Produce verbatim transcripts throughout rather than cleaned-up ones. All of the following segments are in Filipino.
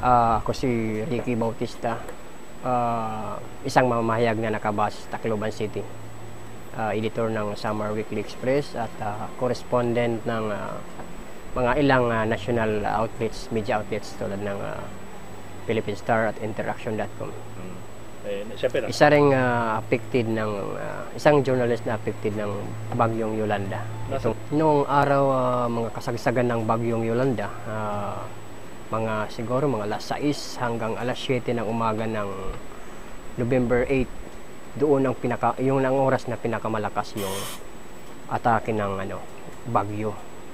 Ah, ako si Ricky Bautista, ah, isang mamamahayag na nakabase sa Tacloban City. Ah, editor ng Summer Weekly Express at ah, correspondent ng ah, mga ilang ah, national outlets, media outlets tulad ng ah, Philippine Star at Interaction dot com. Hmm. Eh, syempre na. Isa ring ah, affected ng ah, isang journalist na affected ng bagyong Yolanda. Nasa- Itong, noong araw ah, mga kasagsagan ng bagyong Yolanda, ah, mga siguro mga alas sais hanggang alas siyete ng umaga ng November eight, doon ang pinaka yung ang oras na pinakamalakas yung atake ng ano bagyo.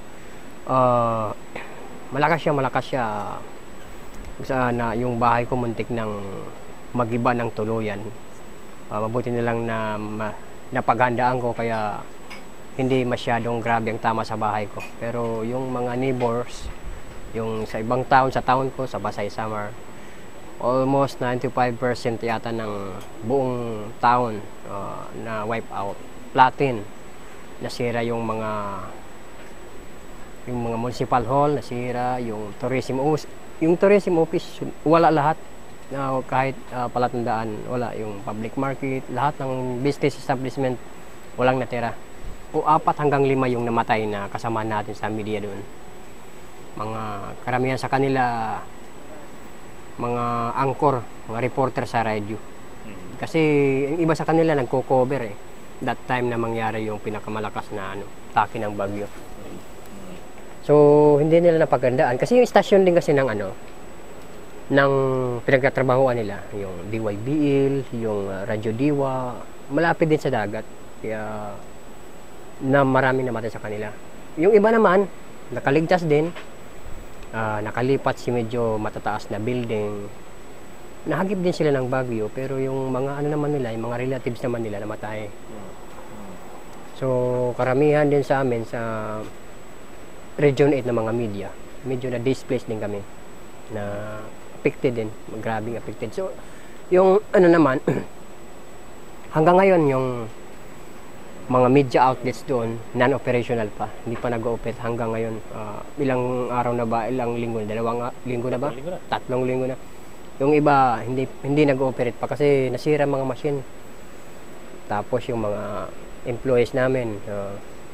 Ah, malakas siya, malakas siya sa na yung bahay ko muntik ng magiba ng tuluyan. Ah, mabuti na lang na ma, napaghandaan ko kaya hindi masyadong grabe ang tama sa bahay ko. Pero yung mga neighbors, yung sa ibang town, sa town ko, sa Pasay Samar, almost ninety-five percent yata ng buong town uh, na wipe out, platin. Nasira yung mga yung mga municipal hall, nasira yung tourism office, yung tourism office wala lahat. Uh, kahit uh, palatandaan, wala yung public market, lahat ng business establishment walang natira. O apat hanggang lima yung namatay na kasama natin sa media doon. Mga karamihan sa kanila mga angkor, mga reporter sa radio. Kasi yung iba sa kanila nagko-cover eh. That time na mangyari yung pinakamalakas na ano, atake ng bagyo. So hindi nila napagandaan kasi yung stasyon din kasi ng ano ng pinagtatrabahuan nila, yung D Y B L, yung uh, Radyo Diwa, malapit din sa dagat. Kaya na marami namatay sa kanila. Yung iba naman nakaligtas din. Uh, nakalipat si medyo matataas na building, nahagip din sila ng bagyo, pero yung mga ano naman nila, yung mga relatives naman nila namatay. So karamihan din sa amin sa Region eight na mga media, medyo na displaced din kami, na affected din, grabing affected. So yung ano naman hanggang ngayon yung mga media outlets doon, non-operational pa. Hindi pa nag-ooperate hanggang ngayon. Uh, ilang araw na ba? Ilang linggo na? Dalawang linggo na ba? Linggo na. Tatlong linggo na. Yung iba, hindi hindi nag-ooperate pa kasi nasira mga machine. Tapos yung mga employees namin, uh,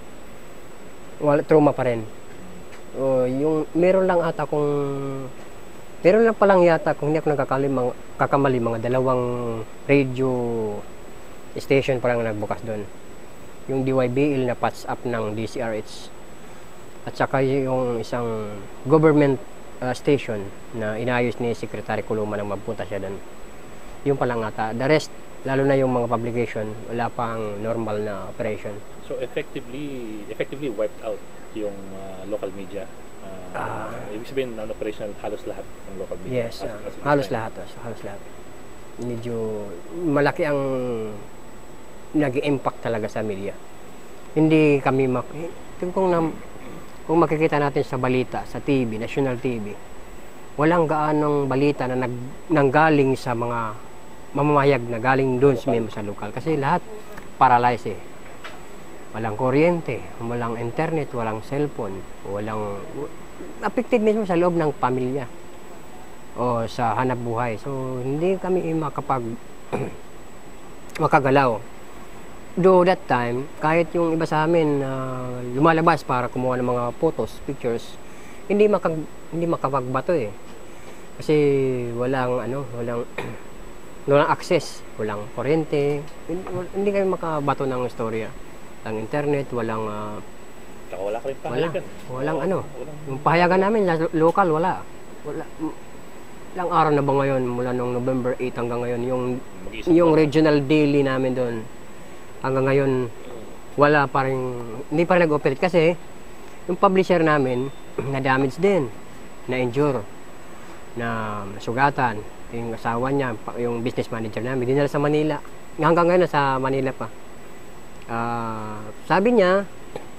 wala, trauma pa rin. Uh, yung, meron lang ata kung, meron lang palang yata, kung hindi ako nagkakamali, mga, kakamali, mga dalawang radio station pa lang nagbukas doon. Yung D Y B L na patch up ng D C R H at saka yung isang government uh, station na inayos ni Secretary Coloma nang magpunta siya doon. Yung palang ata. The rest, lalo na yung mga publication, wala pang normal na operation. So effectively effectively wiped out yung uh, local media. Uh, uh, ibig sabihin non-operational halos lahat ng local media. Yes, as, uh, as halos lahat. Halos lahat. Medyo malaki ang nag-impact talaga sa media. Hindi kami mak kung, na, kung makikita natin sa balita, sa T V, national T V, walang gaanong balita na nag, nanggaling sa mga mamamahayag na galing doon sa, sa lokal. Kasi lahat paralyzed eh. Walang kuryente, walang internet, walang cellphone, walang affected mismo sa loob ng pamilya o sa hanap buhay. So hindi kami makapag makagalaw. Do that time, kahit yung iba sa amin uh, lumalabas para kumuha ng mga photos, pictures, hindi makag hindi makapagbato eh. Kasi walang ano, walang walang access, walang kuryente, hindi, hindi kami makabato ng istorya. Walang internet, walang uh, Saka wala ka rin wala, pahayagan. walang ano. Walang- Yung pahayagan namin la- local wala. Wala. M- Ilang araw na ba ngayon mula nung November eight hanggang ngayon yung Mag-iisang yung pa. regional daily namin doon hanggang ngayon wala pa rin, hindi pa rin nag-operate kasi yung publisher namin na damage din, na injure, na sugatan, yung asawa niya, pa- yung business manager namin, dinala sa Manila. Hanggang ngayon nasa Manila pa. Ah, sabi niya,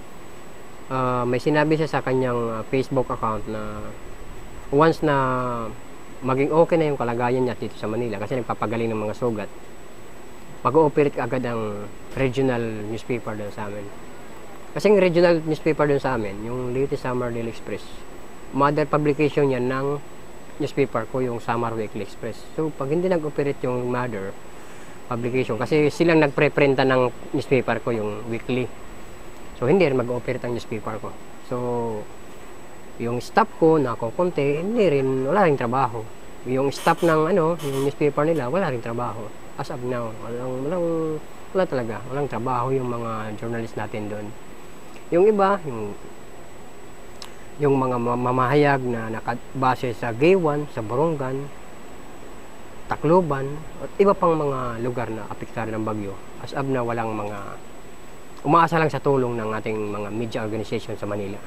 ah, may sinabi siya sa kanyang ah, Facebook account na once na maging okay na yung kalagayan niya dito sa Manila kasi nagpapagaling ng mga sugat, mag-ooperate agad ang regional newspaper doon sa amin. Kasi yung regional newspaper doon sa amin, yung latest Summer Daily Express, mother publication yan ng newspaper ko, yung Samar Weekly Express. So pag hindi nag-operate yung mother publication, kasi silang nagpre-printa ng newspaper ko, yung weekly, so hindi rin mag-operate ang newspaper ko. So yung staff ko na kukunti, hindi rin, wala rin trabaho. Yung staff ng ano, yung newspaper nila, wala rin trabaho. As of now, walang, walang, wala talaga, walang trabaho yung mga journalist natin doon. Yung iba, yung yung mga mamahayag na nakabase sa Gaywan, sa Borongan, Tacloban, at iba pang mga lugar na apektado ng bagyo. As of na walang mga, umaasa lang sa tulong ng ating mga media organization sa Manila.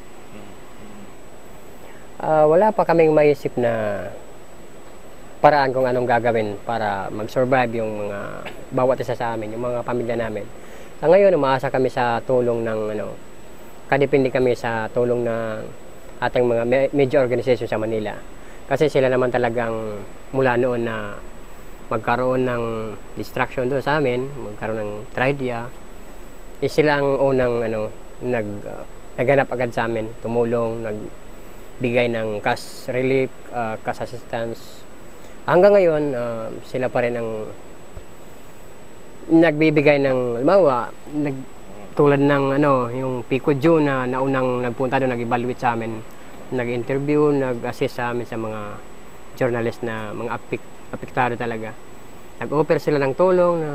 Uh, wala pa kaming maisip na paraan kung anong gagawin para mag-survive yung mga bawat isa sa amin, yung mga pamilya namin. Sa ngayon, umaasa kami sa tulong ng ano, kadepende kami sa tulong ng ating mga media organization sa Manila. Kasi sila naman talagang mula noon na magkaroon ng distraction doon sa amin, magkaroon ng tragedya, eh sila ang unang ano, nag, uh, naghanap agad sa amin, tumulong, nagbigay ng cash relief, uh, cash assistance. Hanggang ngayon, uh, sila pa rin ang nagbibigay ng, halimbawa, nag, tulad ng ano, yung Pico June na naunang nagpunta doon, nag-evaluate sa amin, nag-interview, nag-assist sa amin sa mga journalist na mga apik, apektado talaga. Nag-offer sila ng tulong na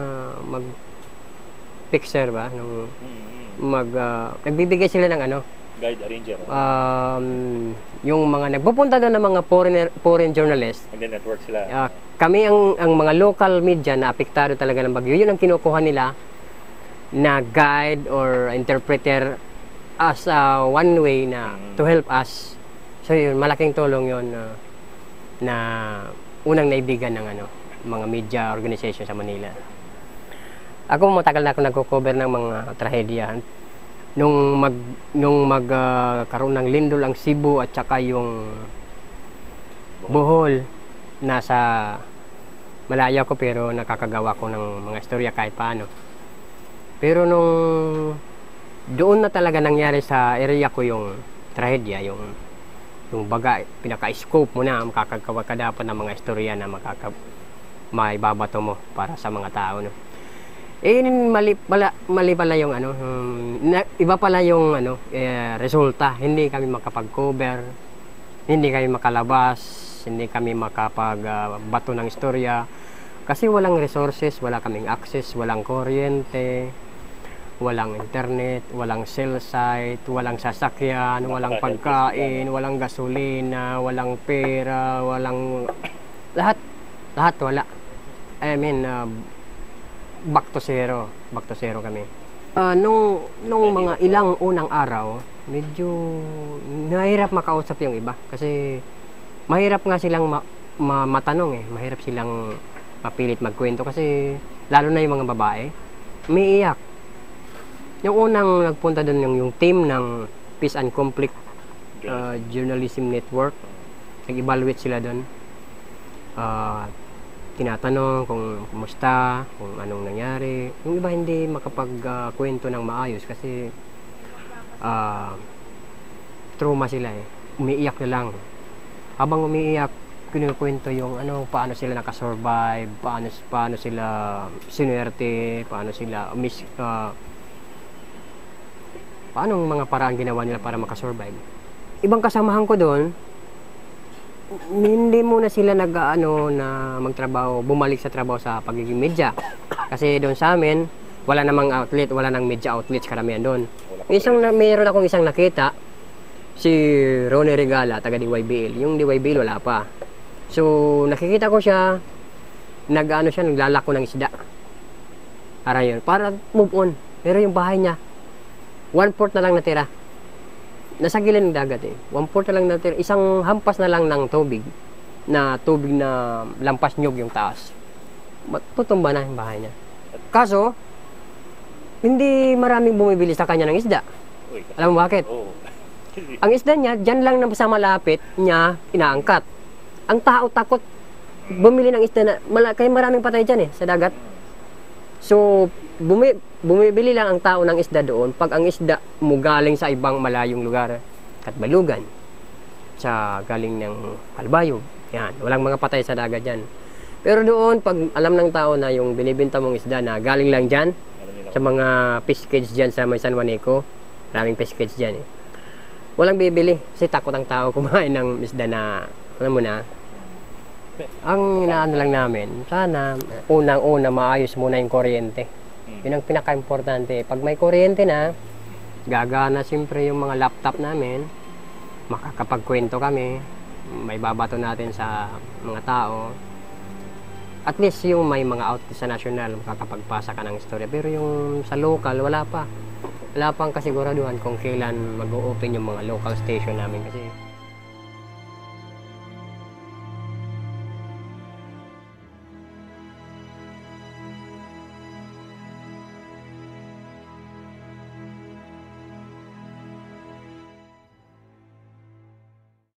mag-picture ba? Nung, mag, uh, nagbibigay sila ng ano, guide arranger. Um, yung mga nagpupunta doon ng mga foreigner, foreign journalists. And then network sila. Uh, kami ang, ang mga local media na apektado talaga ng bagyo, yun ang kinukuha nila na guide or interpreter as uh, one way na mm. to help us. So yun, malaking tulong yun uh, na unang naibigan ng ano, mga media organization sa Manila. Ako matagal na ako nagko-cover ng mga trahedya. Nung mag nung magkaroon uh, ng lindol ang Cebu at saka yung Bohol, nasa malayo ko pero nakakagawa ko ng mga istorya kahit paano. Pero nung doon na talaga nangyari sa area ko yung trahedya, yung yung baga, pinaka-scope mo na, makakagawa ka dapat ng mga istorya na makaka maibabato mo para sa mga tao, no? Eh, mali pala, mali pala yung ano, um, na, iba pala yung ano, eh, resulta. Hindi kami makapag-cover, hindi kami makalabas, hindi kami makapag-bato uh, ng istorya. Kasi walang resources, wala kaming access, walang kuryente, walang internet, walang cell site, walang sasakyan, walang pagkain, walang gasolina, walang pera, walang lahat, lahat wala. I mean, uh, back to zero, back to zero kami. Uh, nung, nung mga ilang unang araw, medyo nahirap makausap yung iba kasi mahirap nga silang ma ma matanong eh, mahirap silang mapilit magkwento kasi lalo na yung mga babae, umiiyak. Yung unang nagpunta doon yung, yung team ng Peace and Conflict uh, Journalism Network, nag-evaluate sila doon. Uh, tinatanong kung kumusta, kung anong nangyari. Yung iba hindi makapagkwento uh, ng maayos kasi uh, trauma sila eh. Umiiyak na lang. Habang umiiyak, kinukwento yung ano, paano sila nakasurvive, paano, paano sila sinuwerte, paano sila miss, uh, paano mga paraan ginawa nila para makasurvive. Ibang kasamahan ko doon, hindi muna sila nag-ano na magtrabaho, bumalik sa trabaho sa pagiging media. Kasi doon sa amin, wala namang outlet, wala nang media outlets karamihan doon. Isang na, mayroon akong isang nakita, si Ronnie Regala, taga D Y B L. Yung D Y B L wala pa. So, nakikita ko siya, nag-ano siya, naglalako ng isda. Para yun, para move on. Pero yung bahay niya, one-fourth na lang natira. Nasa gilid ng dagat eh. One-fourth na lang natira. Isang hampas na lang ng tubig, na tubig na lampas nyog yung taas. Tutumba na yung bahay niya. Kaso, hindi maraming bumibili sa kanya ng isda. Alam mo bakit? Oh. Ang isda niya, dyan lang na sa malapit niya, inaangkat. Ang tao takot bumili ng isda na, mala, kaya maraming patay dyan eh, sa dagat. So, bumi, bumibili lang ang tao ng isda doon pag ang isda mo galing sa ibang malayong lugar, Katbalugan, sa galing ng Albayog. Yan, walang mga patay sa dagat dyan. Pero doon, pag alam ng tao na yung binibenta mong isda na galing lang dyan, Alam nila. sa mga fish cage dyan sa may San Juanico, maraming fish cage dyan eh. Walang bibili kasi takot ang tao kumain ng isda na, alam mo na, ang inaano lang namin, sana unang-una maayos muna yung kuryente. Mm. Yun ang pinaka-importante. Pag may kuryente na, gagana siyempre yung mga laptop namin, makakapagkwento kami, may babato natin sa mga tao. At least yung may mga outlet sa national, makakapagpasa ka ng istorya. Pero yung sa local, wala pa. Wala pang kasiguraduhan kung kailan mag-o-open yung mga local station namin kasi